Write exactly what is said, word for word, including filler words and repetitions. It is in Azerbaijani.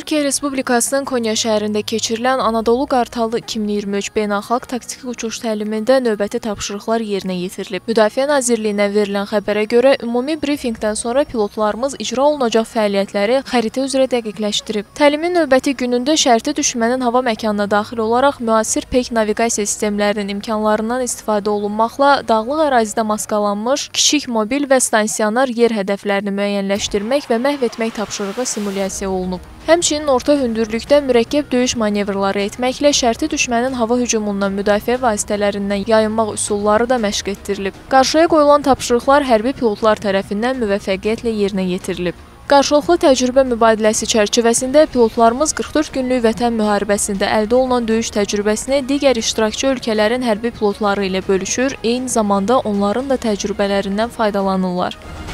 Türkiyə Respublikasının Konya şəhərində keçirilən Anadolu Qartalı iki min iyirmi üç beynəlxalq taktiki uçuş təlimində növbəti tapşırıqlar yerinə yetirilib. Müdafiə Nazirliyinə verilən xəbərə görə, ümumi brifinqdən sonra pilotlarımız icra olunacaq fəaliyyətləri xəritə üzrə dəqiqləşdirib. Təlimin növbəti günündə şərti düşmənin hava məkanına daxil olaraq müasir peyk naviqasiya sistemlərinin imkanlarından istifadə olunmaqla dağlıq ərazidə maskalanmış kiçik mobil və stansiyanar yer hədəflərini müəyyənləşdirmək və məhv etmək tapşırığı simulyasiya olunub. Həmçinin orta hündürlükdə mürəkkəb döyüş manevrları etməklə şərti düşmənin hava hücumundan müdafiə vasitələrindən yayınmaq üsulları da məşq etdirilib. Qarşıya qoyulan tapşırıqlar hərbi pilotlar tərəfindən müvəffəqiyyətlə yerinə yetirilib. Qarşılıqlı təcrübə mübadiləsi çərçivəsində pilotlarımız qırx dörd günlük vətən müharibəsində əldə olunan döyüş təcrübəsini digər iştirakçı ölkələrin hərbi pilotları ilə bölüşür, eyni zamanda onların da təcrübələrindən faydalanırlar.